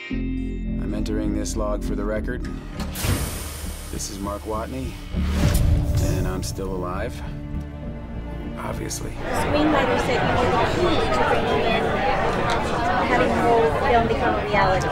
I'm entering this log for the record. This is Mark Watney, and I'm still alive. Obviously. Screenwriter said you were the key to bringing in having the whole film become a reality.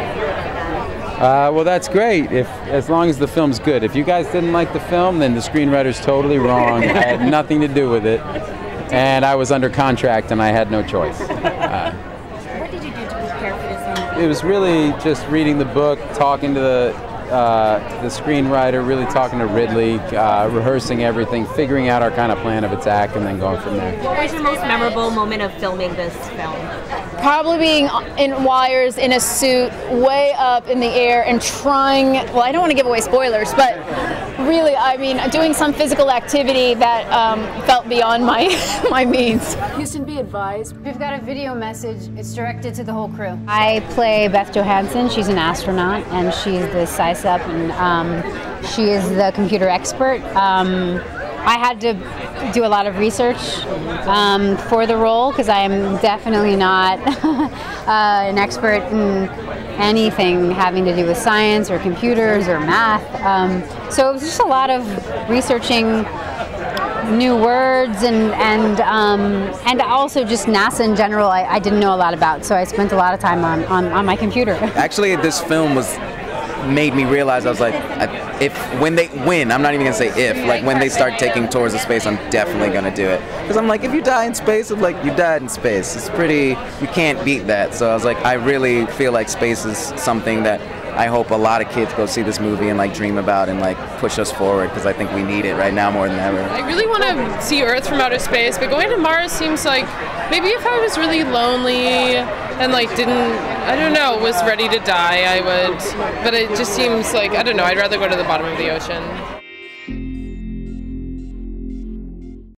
Well, that's great. As long as the film's good. If you guys didn't like the film, then the screenwriter's totally wrong. I had nothing to do with it, and I was under contract, and I had no choice. What did you do to prepare for this movie? It was really just reading the book, talking to the screenwriter, really talking to Ridley, rehearsing everything, figuring out our kind of plan of attack, and then going from there. What was your most memorable moment of filming this film? Probably being in wires in a suit, way up in the air, and trying, well, I don't want to give away spoilers, but really, I mean, doing some physical activity that felt beyond my my means. Houston, be advised. We've got a video message. It's directed to the whole crew. I play Beth Johansson. She's an astronaut, and she's the SciSep, and she is the computer expert. I had to do a lot of research for the role because I am definitely not an expert in anything having to do with science or computers or math. So it was just a lot of researching new words and also just NASA in general. I didn't know a lot about, so I spent a lot of time on my computer. Actually, this film made me realize, I was like, when I'm not even gonna say if, like when they start taking tours of space, I'm definitely gonna do it. Because I'm like, if you die in space, I'm like, you died in space. It's pretty, you can't beat that. So I was like, I really feel like space is something that I hope a lot of kids go see this movie and like dream about and like push us forward, because I think we need it right now more than ever. I really want to see Earth from outer space, but going to Mars seems like maybe if I was really lonely and like I don't know, was ready to die, I would, but it just seems like, I don't know, I'd rather go to the bottom of the ocean.